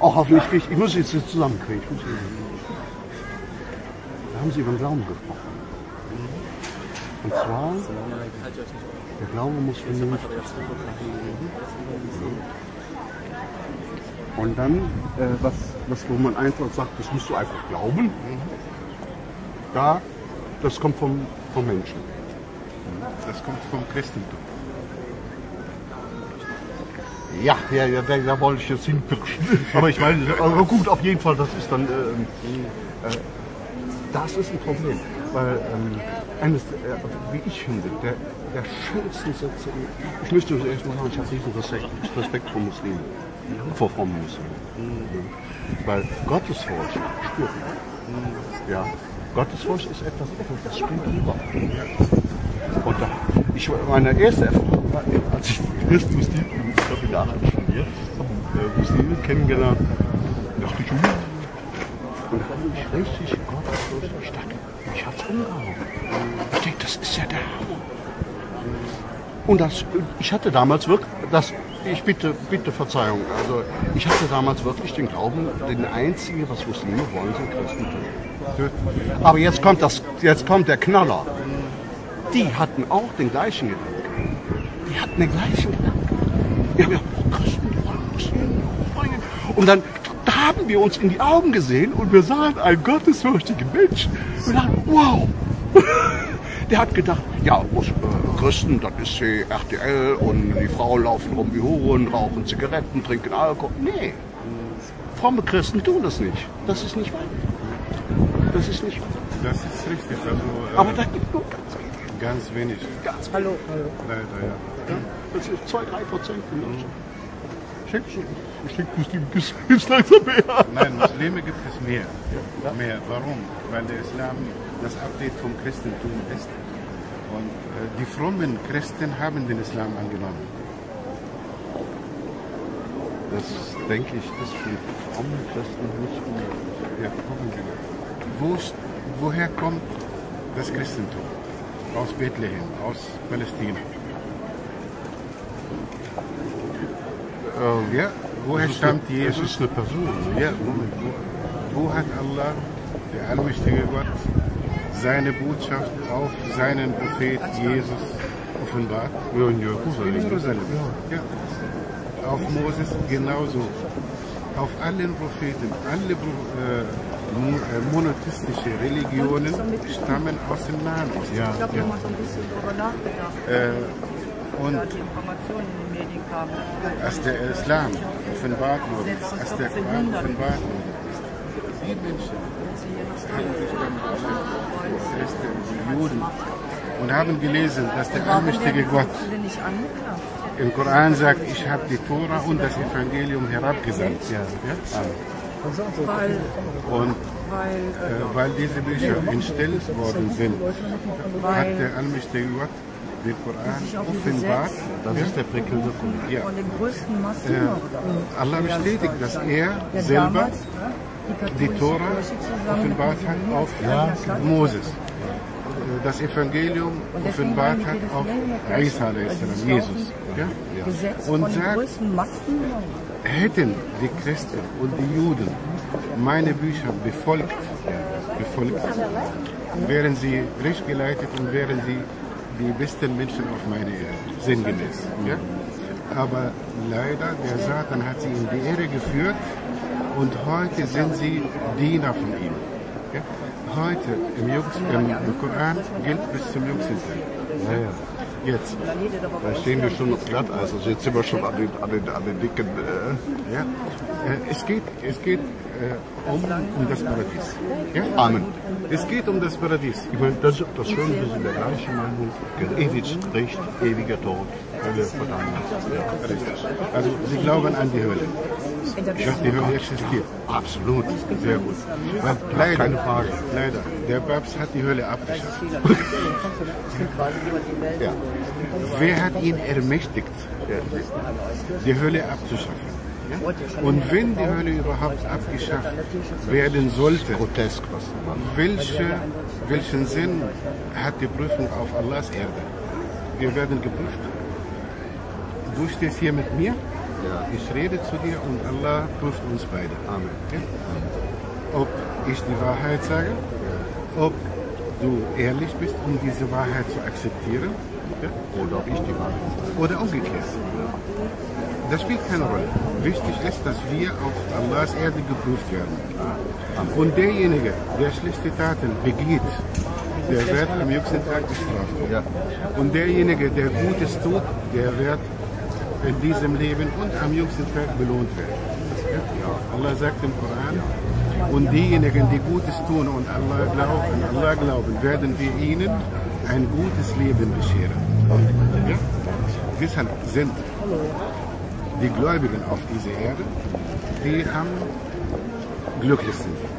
Auch hoffentlich, ich muss jetzt zusammenkriegen. Da haben Sie über den Glauben gesprochen. Und zwar, der Glaube muss vernünftig sein. Und dann, wo man einfach sagt, das musst du einfach glauben, das kommt vom Menschen. Das kommt vom Christentum. Ja, da wollte ich jetzt hinpirschen. Aber ich meine, aber gut, auf jeden Fall, das ist dann, das ist ein Problem. Weil eines, wie ich finde, der schönsten Sätze, ich möchte erst mal sagen, ich habe riesen Respekt vor Muslimen, vor frommen Muslimen. Weil Gottesfurcht spürt man. Ja, Gottesfurcht ist etwas, das spürt überall. Und meine erste Erfahrung war, als ich erst Muslim in Aachen studiert, Muslime kennengelernt, dachte ich, und da habe ich richtig Gottesfurcht. Ich dachte, ich hab's umgehauen. Ich denke, das ist ja der Hammer. Und ich hatte damals wirklich, ich bitte Verzeihung, also ich hatte damals wirklich den Glauben, den einzigen, was Muslime wollen, sind Christen. Aber jetzt kommt der Knaller. Die hatten auch den gleichen Gedanken. Die hatten den gleichen Gedanken. Ja, Christen, die wollen Muslime umbringen. Und dann haben wir uns in die Augen gesehen und wir sahen einen gottesfürchtigen Menschen. Und dachten, wow. Der hat gedacht, ja, Christen, das ist die RTL und die Frauen laufen rum wie Huren, rauchen Zigaretten, trinken Alkohol. Nee, fromme Christen tun das nicht. Das ist nicht wahr. Das ist nicht wahr. Das ist richtig. Also, aber da gibt es nur ganz wenig. Hallo. Leider, ja. Das ist 2-3% in Deutschland. Ich denke, Muslime gibt es langsam mehr. Nein, Muslime gibt es mehr. Mehr. Warum? Weil der Islam das Update vom Christentum ist. Und die frommen Christen haben den Islam angenommen. Das denke ich, ist für fromme Christen nicht gut. Ja, gucken Sie. Woher kommt das Christentum? Aus Bethlehem, aus Palästina. Ja, woher stammt Jesus? Das ist eine Person. Ja, wo hat Allah, der allmächtige Gott, seine Botschaft auf seinen Prophet Jesus offenbart? Ja, in Jerusalem. In Jerusalem. Ja. Auf Moses genauso. Auf allen Propheten, alle monotheistische Religionen stammen aus dem Nahen Osten. Ich glaube, wir haben so ein bisschen darüber nachgedacht. Und die Informationen in den Medien kamen. als der Islam offenbart wurde, als der Koran offenbart wurde, die Menschen haben sich damit auseinandergesetzt, Christen, die Juden, und haben gelesen, dass der allmächtige Gott im Koran sagt, ich habe die Tora und das Evangelium herabgesandt. Ja. Weil diese Bücher entstellt worden sind, hat der allmächtige Gott den Koran offenbart. Das ist der prickelnde Punkt. Ja. Allah bestätigt, dass er selber die Tora offenbart hat auf Moses. Das Evangelium offenbart hat auf Isa, Jesus. Ja? Und sagt, hätten die Christen und die Juden meine Bücher befolgt, wären sie recht geleitet und wären sie die besten Menschen auf meiner Erde, sinngemäß. Ja? Aber leider, der Satan hat sie in die Irre geführt und heute sind sie Diener von ihm. Ja? Heute im Koran gilt bis zum jüngsten Tag. Ja. Jetzt. Da stehen wir schon auf Glatteis, also jetzt sind wir schon an den dicken... Ja. Es geht um das Paradies. Ja? Amen. Es geht um das Paradies. Ich meine, das Schöne, wir sind der gleichen Meinung. Ewig Recht, ewiger Tod, Hölle, Verdammnis. Ja, richtig. Also Sie glauben an die Hölle. Dass die Hölle existiert. Absolut, sehr gut. Weil leider, keine Frage. Leider, der Papst hat die Hölle abgeschafft. Ja. Wer hat ihn ermächtigt, die Hölle abzuschaffen? Ja? Und wenn die Hölle überhaupt abgeschafft werden sollte, grotesk, welchen Sinn hat die Prüfung auf Allahs Erde? Wir werden geprüft. Du stehst hier mit mir Ich rede zu dir und Allah prüft uns beide. Amen. Ja? Ob ich die Wahrheit sage, ob du ehrlich bist, um diese Wahrheit zu akzeptieren, ja? Oder ob ich die Wahrheit sage. Oder umgekehrt. Das spielt keine Rolle. Wichtig ist, dass wir auf Allahs Erde geprüft werden. Und derjenige, der schlechte Taten begeht, der wird am jüngsten Tag bestraft. Ja. Und derjenige, der Gutes tut, der wird in diesem Leben und am jüngsten Tag belohnt werden. Ja. Allah sagt im Koran, und diejenigen, die Gutes tun und Allah glauben, werden wir ihnen ein gutes Leben bescheren. Ja? Deshalb sind die Gläubigen auf dieser Erde, die am glücklichsten sind.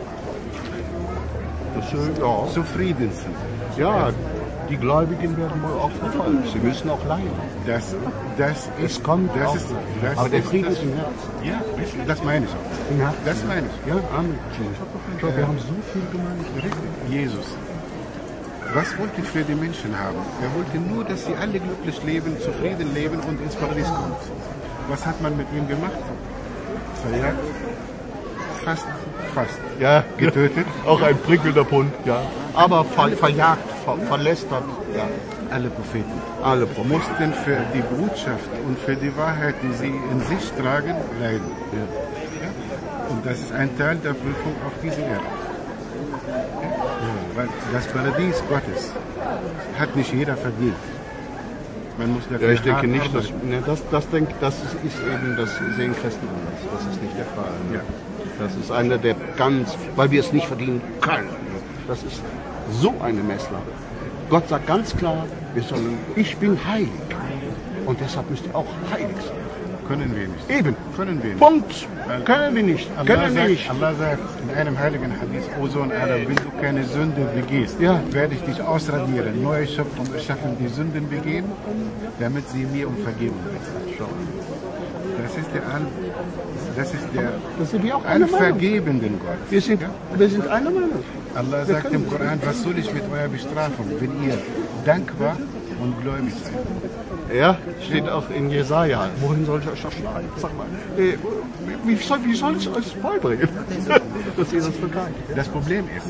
Ja. Zufrieden sind. Ja, die Gläubigen werden wohl auch verfolgt. Sie müssen auch leiden. Es kommt auch. Aber der Frieden ist im Herzen. Ja, das meine ich auch. Ja. Das meine ich. Ja, Amen. Schau, wir haben so viel gemeint. Jesus, was wollte er für die Menschen haben? Er wollte nur, dass sie alle glücklich leben, zufrieden leben und ins Paradies kommen. Was hat man mit ihm gemacht? Verjagt. Fast. Ja, getötet. Auch ein prickelnder Punkt, ja. Aber verjagt, verlästert. Ja. Alle Propheten. Alle Propheten. Mussten für die Botschaft und für die Wahrheit, die sie in sich tragen, leiden. Ja. Ja? Und das ist ein Teil der Prüfung auf dieser Erde. Ja. Weil das Paradies Gottes hat nicht jeder verdient. Man muss dafür Ich denke nicht, arbeiten. das ist eben, das sehen Christen anders. Das ist nicht der Fall. Ja. Das ist einer der weil wir es nicht verdienen können. Das ist so eine Messlatte. Gott sagt ganz klar, ich bin heilig. Und deshalb müsst ihr auch heilig sein. Können wir nicht. Eben. Können wir nicht. Punkt. Können wir nicht. Allah sagt in einem heiligen Hadith, O Sohn Adam, wenn du keine Sünde begehst, werde ich dich ausradieren, neue Schöpfung erschaffen, die Sünden begehen, damit sie mir um Vergebung bitten. Das ist der allvergebenden Gott. Wir sind einer Meinung. Allah sagt im Koran, was soll ich mit eurer Bestrafung, wenn ihr dankbar und gläubig seid? Ja, steht auch in Jesaja. Wohin soll ich euch das schreiben? Sag mal, wie soll ich euch das beibringen? Dass ihr das begreift. Das Problem ist,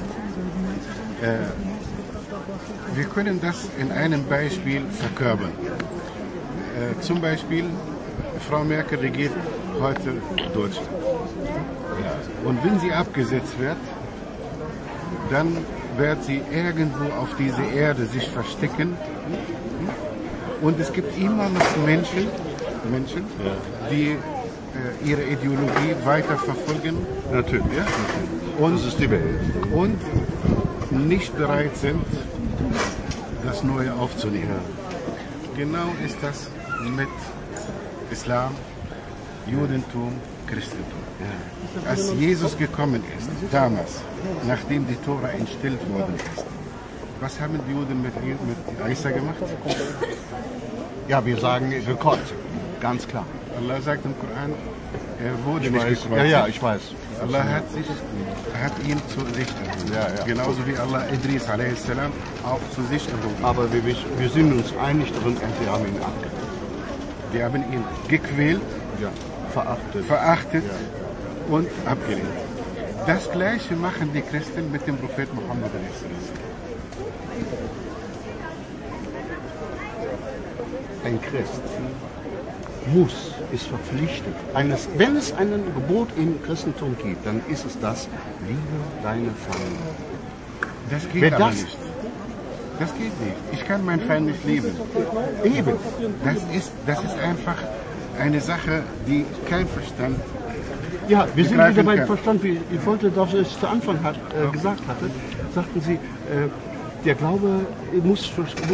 wir können das in einem Beispiel verkörpern. Zum Beispiel, Frau Merkel regiert heute Deutschland. Und wenn sie abgesetzt wird, dann wird sie irgendwo auf dieser Erde sich verstecken. Und es gibt immer noch Menschen, die ihre Ideologie weiter verfolgen. Natürlich. Ja? Und das ist die Welt. Und nicht bereit sind, das Neue aufzunehmen. Genau ist das mit Islam, Judentum, Christentum. Als Jesus gekommen ist, damals, nachdem die Tora entstellt worden ist, was haben die Juden mit Isa gemacht? Ja, wir sagen gekreuzigt, ganz klar. Allah sagt im Koran, er wurde nicht gekreuzigt. Ja, ich weiß. Allah hat ihn zu sich erhoben. Ja. Genauso wie Allah Idris a.s. auch zu sich erhoben. Aber wir sind uns einig darin, wir haben ihn abgelehnt. Wir haben ihn gequält, verachtet und abgelehnt. Das Gleiche machen die Christen mit dem Propheten Muhammad a.s. Ein Christ ist verpflichtet. Wenn es ein Gebot im Christentum gibt, dann ist es das: liebe deine Feinde. Das geht aber nicht. Das geht nicht. Ich kann meinen Feind nicht lieben. Eben. Das ist einfach eine Sache, die kein Verstand. Ja, wir sind wieder beim Verstand, wie ich wollte, dass ich zu Anfang gesagt hatte, sagten Sie, der Glaube muss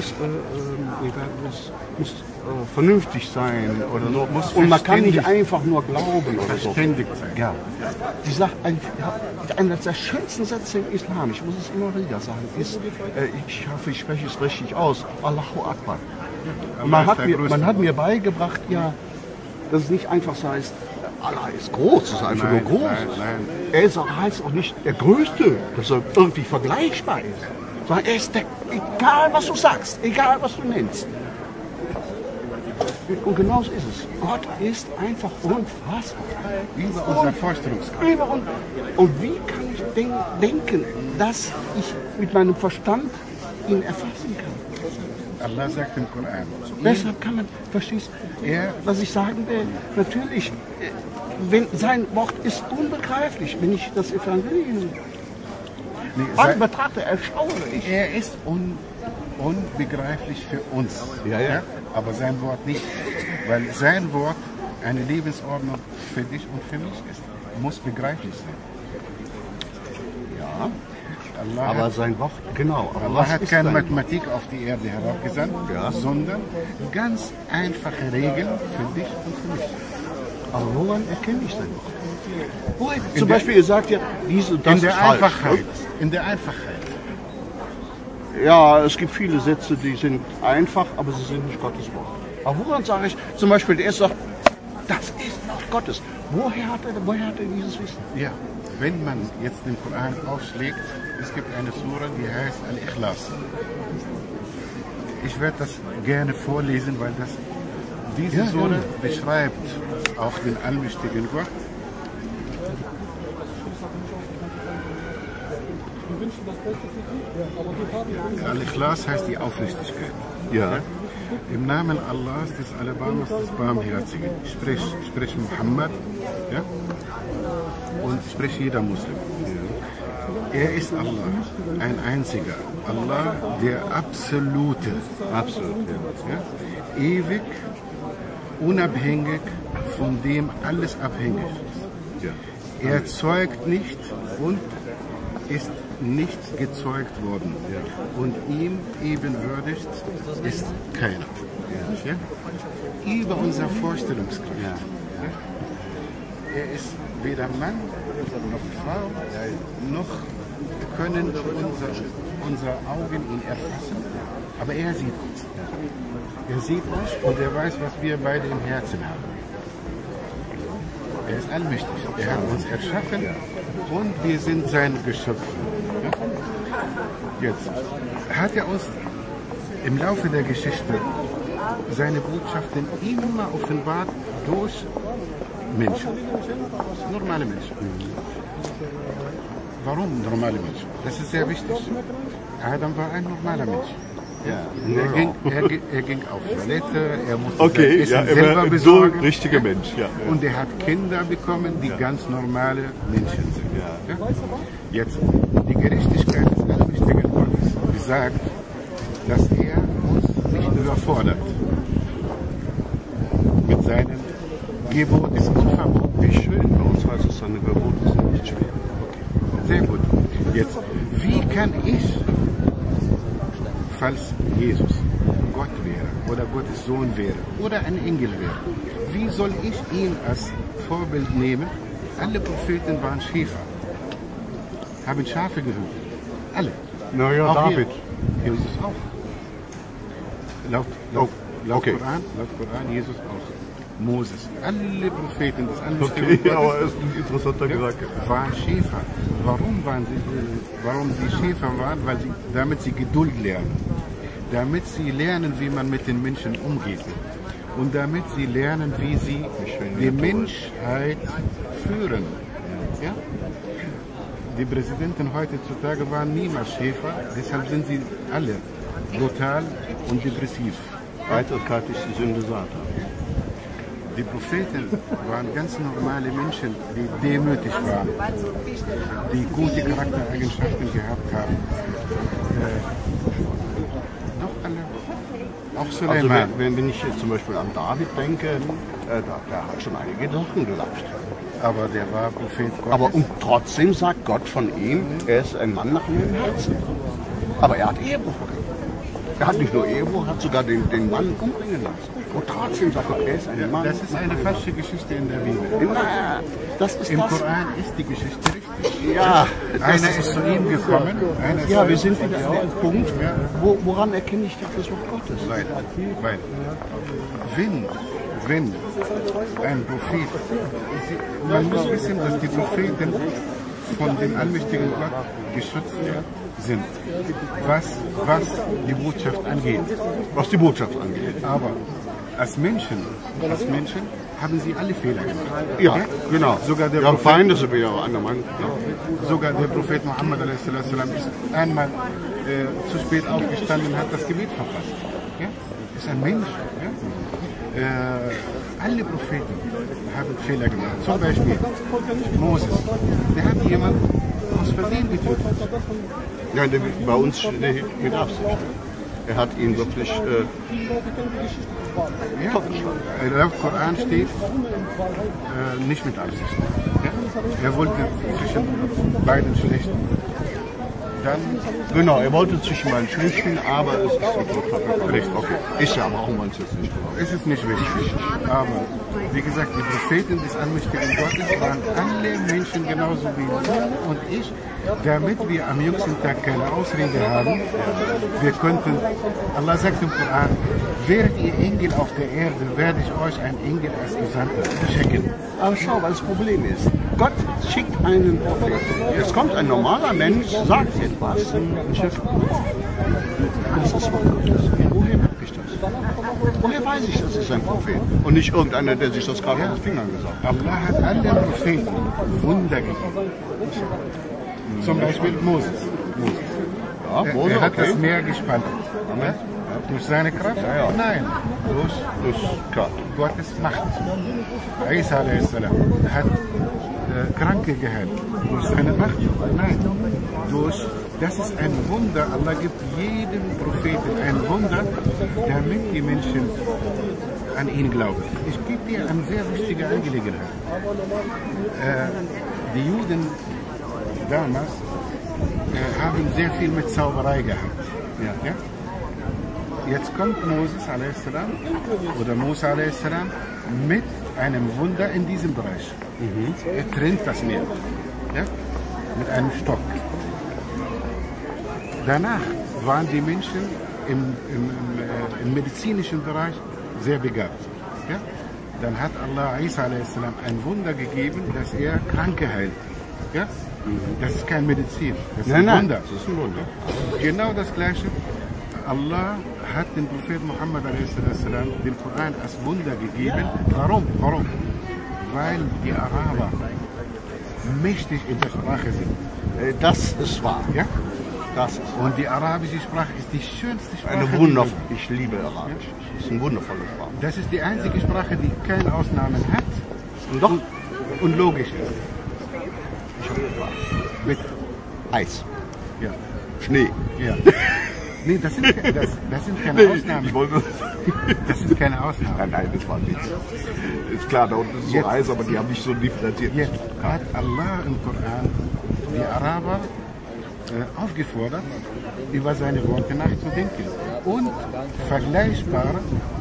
vernünftig sein oder so. Und man kann nicht einfach nur glauben oder so. Verständig sein. Ja. Sie sagt, einer der schönsten Sätze im Islam, ich muss es immer wieder sagen, ist, ich hoffe, ich spreche es richtig aus, Allahu Akbar. Man hat mir beigebracht, ja, dass es nicht einfach so heißt, Allah ist groß, es ist einfach nur groß. Nein. Er heißt auch nicht der Größte, dass er irgendwie vergleichbar ist. Sondern er ist egal was du sagst, egal was du nennst. Und genauso ist es. Gott ist einfach unfassbar. Über unsere Vorstellungskraft. Und wie kann ich denken, dass ich mit meinem Verstand ihn erfassen kann? Allah sagt im Koran. Deshalb kann man, verstehst du, was ich sagen will? Natürlich, wenn sein Wort ist unbegreiflich, wenn ich das Evangelium betrachte, erschaue ich. Er ist unbegreiflich für uns. Ja? Aber sein Wort nicht. Weil sein Wort eine Lebensordnung für dich und für mich ist. Muss begreiflich sein. Ja. Aber sein Wort, genau. Aber Allah hat keine Mathematik auf die Erde herabgesandt, sondern ganz einfache Regeln für dich und für mich. Aber woran erkenne ich sein Wort? Zum Beispiel, ihr sagt ja, dies und das in der ist Einfachheit. Falsch. In der Einfachheit. Ja, es gibt viele Sätze, die sind einfach, aber sie sind nicht Gottes Wort. Aber woran sage ich, zum Beispiel, der erste sagt, das ist Wort Gottes. Woher hat er dieses Wissen? Ja, wenn man jetzt den Koran aufschlägt, es gibt eine Sura, die heißt Al-Ikhlas. Ich werde das gerne vorlesen, weil diese Sura beschreibt auch den allmächtigen Gott. Al-Ikhlas heißt die Aufrichtigkeit. Ja. Im Namen Allahs, des Alabamas, des Barmherzigen. Sprich Muhammad, ja? Und sprich jeder Muslim. Ja. Er ist Allah, ein einziger. Allah, der Absolute. Absolut, ja? Ewig, unabhängig, von dem alles abhängig ist. Ja. Er zeugt nicht und ist nicht gezeugt worden. Ja. Und ihm ebenwürdig ist keiner. Ja. Über unsere Vorstellungskraft. Ja. Ja. Er ist weder Mann noch Frau, noch können unsere Augen ihn erfassen, aber er sieht uns. Er sieht uns und er weiß, was wir beide im Herzen haben. Er ist allmächtig. Er hat uns erschaffen und wir sind sein Geschöpf. Jetzt hat er uns im Laufe der Geschichte seine Botschaften immer offenbart durch Menschen. Normale Menschen. Warum normale Menschen? Das ist sehr wichtig. Adam war ein normaler Mensch. Ja. Er ging auf Toilette, er musste sein Essen selber besorgen. So ein richtiger Mensch. Ja. Und er hat Kinder bekommen, die ganz normale Menschen sind. Ja. Jetzt, die Gerechtigkeit des allmächtigen Gottes besagt, dass er uns nicht überfordert mit seinen Geboten und Verboten. Wie schön, bei uns heißt es, seine Gebote sind nicht schwer. Okay. Sehr gut. Jetzt, wie kann ich, falls Jesus Gott wäre oder Gottes Sohn wäre oder ein Engel wäre, wie soll ich ihn als Vorbild nehmen? Alle Propheten waren Schäfer, haben Schafe gehütet. Alle. Naja, David. Jesus auch. Laut Koran, Jesus auch. Moses. Alle Propheten des Allmächtigen Gottes aber ist ein interessanter Gedanke. Waren Schäfer. Warum sie Schäfer waren? Damit sie Geduld lernen. Damit sie lernen, wie man mit den Menschen umgeht. Und damit sie lernen, wie sie die Menschheit führen. Ja? Die Präsidenten heutzutage waren niemals Schäfer, deshalb sind sie alle brutal und depressiv. Eitelkeit ist die Sünde Satans. Die Propheten waren ganz normale Menschen, die demütig waren, die gute Charaktereigenschaften gehabt haben. Doch alle. Auch Suleiman. Also wenn ich jetzt zum Beispiel an David denke, der hat schon einige Sachen gesagt. Aber der war Prophet Gottes. Aber und trotzdem sagt Gott von ihm, er ist ein Mann nach meinem Herzen. Aber er hat Ehebruch begangen. Er hat nicht nur Ehebruch, er hat sogar den Mann umbringen lassen. Und trotzdem sagt Gott, er ist ein Mann. Das ist eine falsche Geschichte in der Bibel. Im Koran ist die Geschichte richtig. Ja. Einer ist zu ihm gekommen. Ja, wir sind wieder an dem Punkt, woran erkenne ich das Wort Gottes? Weil wenn ein Prophet, man muss wissen, dass die Propheten von dem allmächtigen Gott geschützt sind, was die Botschaft angeht. Was die Botschaft angeht. Aber als Menschen haben sie alle Fehler gemacht. Ja, genau. Sogar der ja, Prophet, Feinde sind wir ja auch anderer Meinung. Ja. sogar der Prophet Muhammad a.s. ist einmal zu spät aufgestanden und hat das Gebet verpasst. Ja? Ist ein Mensch. Ja? Alle Propheten haben Fehler gemacht. Zum Beispiel Moses. Der hat jemanden aus Versehen getötet. Ja, bei uns mit Absicht. Er hat ihn wirklich Ja, im Koran steht, nicht mit Absicht. Ja? Er wollte zwischen beiden schlichten. Dann, genau, er wollte zwischen beiden schlichten, aber es ist nicht okay. Ist ja, brauchen wir uns jetzt nicht drauf. es ist nicht wichtig. Aber wie gesagt, die Propheten des allmächtigen Gottes waren alle Menschen genauso wie du und ich, damit wir am jüngsten Tag keine Ausrede haben. Wir könnten, Allah sagt im Koran, wäret ihr Engel auf der Erde, werde ich euch einen Engel als Gesandter schicken. Aber schau, was das Problem ist. Gott schickt einen Propheten. Jetzt kommt ein normaler Mensch, sagt etwas. Das ist von Gottes. Woher hab ich das? Woher weiß ich, das ist ein Prophet? Und nicht irgendeiner, der sich das gerade auf den Fingern gesagt hat. Allah hat allen Propheten Wunder gegeben. Zum Beispiel Moses. Ja, Er hat das Meer gespalten. Ja? Durch seine Kraft? Ja. Nein, durch Das ist klar. Gottes Macht. Isa a.s. hat Kranke geheilt. Durch seine Macht? Nein. Das ist ein Wunder. Allah gibt jedem Propheten ein Wunder, damit die Menschen an ihn glauben. Ich gebe dir eine sehr wichtige Angelegenheit. Die Juden damals haben sehr viel mit Zauberei gehabt. Ja? Jetzt kommt Moses a.s. oder Musa a.s. mit einem Wunder in diesem Bereich. Er trennt das Meer, ja? Mit einem Stock. Danach waren die Menschen im medizinischen Bereich sehr begabt. Ja? Dann hat Allah Isa a.s. ein Wunder gegeben, dass er Kranke heilt. Ja? Das ist kein Medizin, das ist ein Wunder. Das ist ein Wunder. Genau das Gleiche. Allah hat dem Propheten Muhammad a.s. den Koran als Wunder gegeben. Warum? Weil die Araber mächtig in der Sprache sind. Das ist wahr. Ja? Das ist Und die arabische Sprache ist die schönste Sprache. eine wundervolle. Ich liebe Arabisch. Das ist eine wundervolle Sprache. Das ist die einzige Sprache, die keine Ausnahmen hat Und doch und logisch ist. ich habe gefragt. Mit, Eis, ja. Schnee. Ja. Nee, das sind keine Ausnahmen. Ich wollte. Das sind keine Ausnahmen. Nein, das war nichts. Ist klar, da unten ist es so Jetzt- heiß, aber die haben nicht so differenziert. Jetzt hat Allah im Koran die Araber aufgefordert, über seine Worte nachzudenken und vergleichbare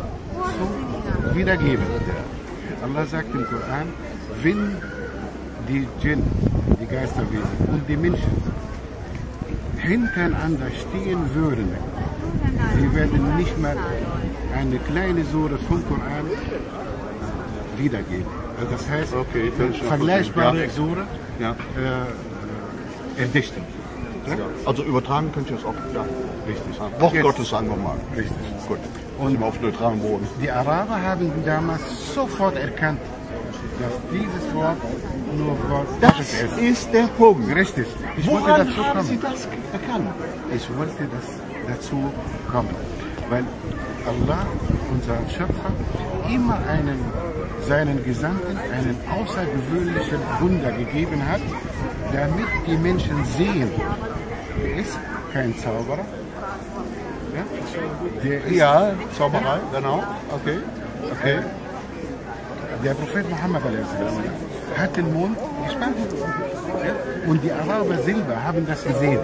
zu wiedergeben. Allah sagt im Koran, wenn die Djinn, die Geisterwesen und die Menschen hintereinander stehen würden, sie werden nicht mal eine kleine Sure vom Koran wiedergeben. Also das heißt, Okay, kann ich schon vergleichbare verstehen. Sure Ja. erdichten. Ja. Also übertragen könnt ihr es auch. Ja. Richtig. Wort Jetzt- Gottes sagen wir mal. Richtig. Gut. Und sind wir auf neutralem Boden. Die Araber haben damals sofort erkannt, dass dieses Wort nur Wort Gottes ist. ist der Punkt. Richtig. Ich wollte Woran dazu haben Sie kommen. das erkannt? Ich wollte dazu kommen, weil Allah, unser Schöpfer, immer seinen Gesandten einen außergewöhnlichen Wunder gegeben hat, damit die Menschen sehen, er ist kein Zauberer. Ja? Der ist Ja, Zauberei, genau. Okay. Okay. Der Prophet Muhammad a.s. hat den Mond gespannt. Ja? Und die Araber selber haben das gesehen.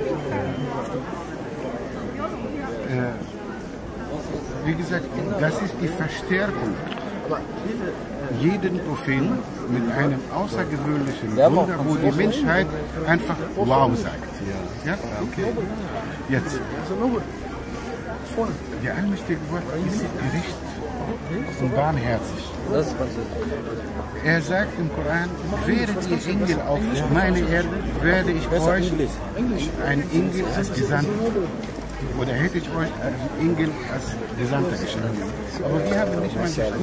Wie gesagt, das ist die Verstärkung. Jeden Propheten mit einem außergewöhnlichen Wunder, wo die Menschheit einfach wow sagt. Ja? Okay. Jetzt. Der allmächtige Gott ist gerecht und barmherzig. Er sagt im Koran, wäret ihr Engel auf meiner Erde, werde ich euch ein Engel als Gesandten oder hätte ich euch einen Engel als Gesandter geschickt. Aber wir haben nicht mal geschrieben.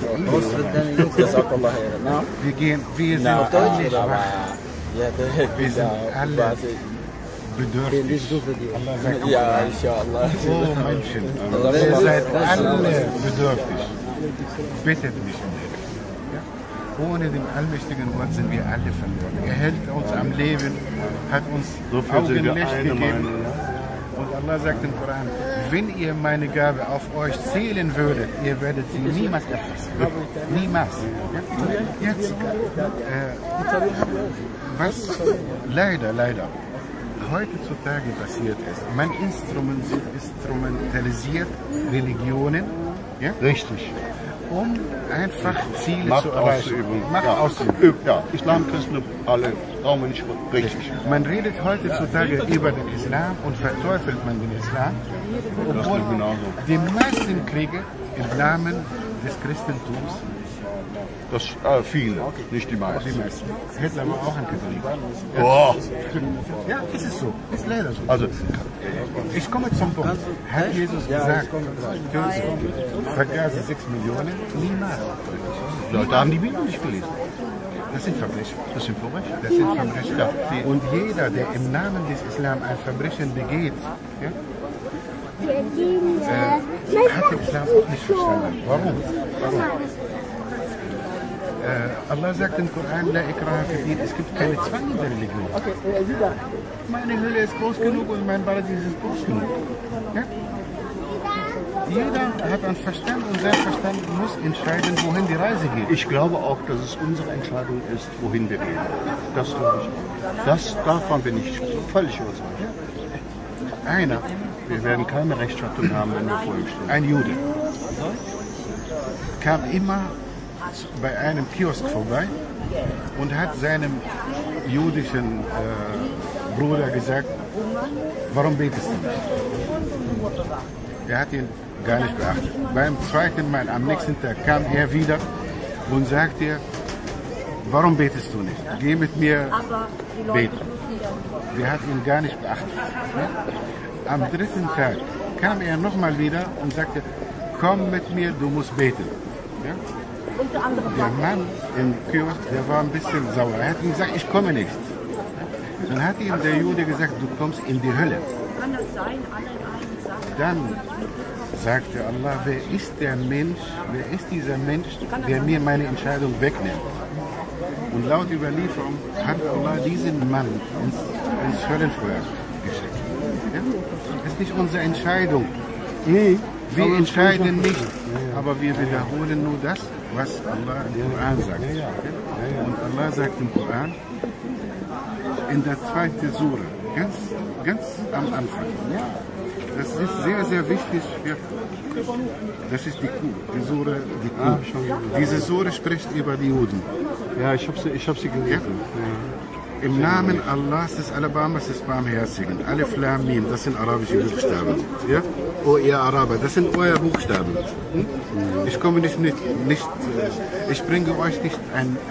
Wir sind alle schwach. Wir sind alle bedürftig. Allah sagt, oh Menschen, ihr seid alle bedürftig. Bittet mich um Hilfe. Ja? Ohne den allmächtigen Gott sind wir alle verloren. Er hält uns am Leben, hat uns So viel sind wir Augenlicht eine gegeben. Meinung. Und Allah sagt im Koran, wenn ihr meine Gabe auf euch zählen würdet, ihr werdet sie niemals erfassen. Niemals. Ja? Jetzt, was leider heutzutage passiert ist, man instrumentalisiert Religionen, ja? Richtig. um einfach Ziele Macht zu erreichen. auszuüben. Macht Ja. auszuüben. Ja, Islam, Christen, alle. Brauchen wir nicht richtig. Man redet heutzutage über den Islam und verteufelt man den Islam, obwohl ist genauso. die meisten Kriege im Namen des Christentums, Das viele, nicht die die meisten. meisten, Hitler war auch ein Katholik. Boah. Ja, ist es so, ist leider so. Also, Ich komme zum Punkt. Hat Jesus gesagt, vergaße 6 Millionen? Niemals. Leute haben die Bibel nicht gelesen. Das sind Verbrechen. Das sind Verbrechen. Das sind Verbrechen. Und jeder, der im Namen des Islam ein Verbrechen begeht, ja, hat den Islam auch nicht verstanden. Warum? Allah sagt im Koran, La ikraha fi din, es gibt keine Zwang in der Religion. Meine Hölle ist groß genug und mein Paradies ist groß genug. Ja? Jeder hat einen Verstand und sein Verstand muss entscheiden, wohin die Reise geht. Ich glaube auch, dass es unsere Entscheidung ist, wohin wir gehen. Das glaube ich auch. Davon bin ich völlig überzeugt. Wir werden keine Rechtsstattung haben, wenn wir vor ihm stehen. Ein Jude, kam immer bei einem Kiosk vorbei und hat seinem jüdischen Bruder gesagt, warum betest du nicht? Er hat ihn gar nicht beachtet. Beim zweiten Mal, am nächsten Tag, kam er wieder und sagte, warum betest du nicht? Geh mit mir beten. Der hat ihn gar nicht beachtet. Am dritten Tag kam er nochmal wieder und sagte, komm mit mir, du musst beten. Ja? Der Mann im Kiosk, der war ein bisschen sauer. Er hat ihm gesagt, ich komme nicht. Dann hat ihm der Jude gesagt, du kommst in die Hölle. Kann das sein, alle in einem Sachen? Dann sagte Allah, wer ist dieser Mensch, der mir meine Entscheidung wegnimmt? Und laut Überlieferung hat Allah diesen Mann ins Höllenfeuer geschickt. Ja? Das ist nicht unsere Entscheidung. Nee. Wir entscheiden nicht, aber wir wiederholen nur das, was Allah im Koran sagt. Und Allah sagt im Koran, in der zweiten Sure, ganz am Anfang, das ist sehr, sehr wichtig. Das ist die Sure, die Kuh. Diese Sure spricht über die Juden. Ja, ich hab sie gelesen. Ja. Im Namen Allahs des Alabamas des Barmherzigen, Alif Lam Mim, das sind arabische Buchstaben. Ja? Oh, ihr Araber, das sind eure Buchstaben. Hm? Ich komme ich bringe euch nicht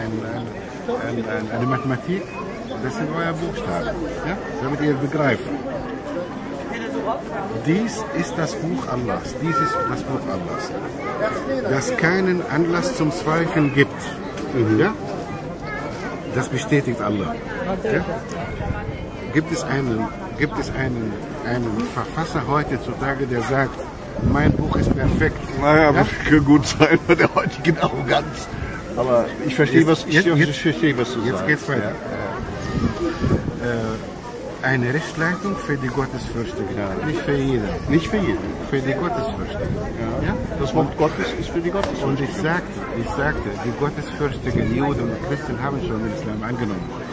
eine Mathematik, das sind eure Buchstaben, ja? Damit ihr begreift. Dies ist das Buch Allahs, das keinen Anlass zum Zweifeln gibt. Ja? Das bestätigt Allah. Ja? Gibt es einen Verfasser heutzutage, der sagt, mein Buch ist perfekt? Naja, ja? Das kann gut sein bei der heutigen Arroganz. Aber ich verstehe, was du sagst. Jetzt geht's weiter. Eine Rechtsleitung für die Gottesfürchtigen. Ja. Nicht für jeden. Nicht für jeden. Für die Gottesfürchtigen. Ja. Ja? Das Wort Gottes ist für die Gottesfürchtigen. Und ich sagte, die Gottesfürchtigen Juden und Christen haben schon den Islam angenommen.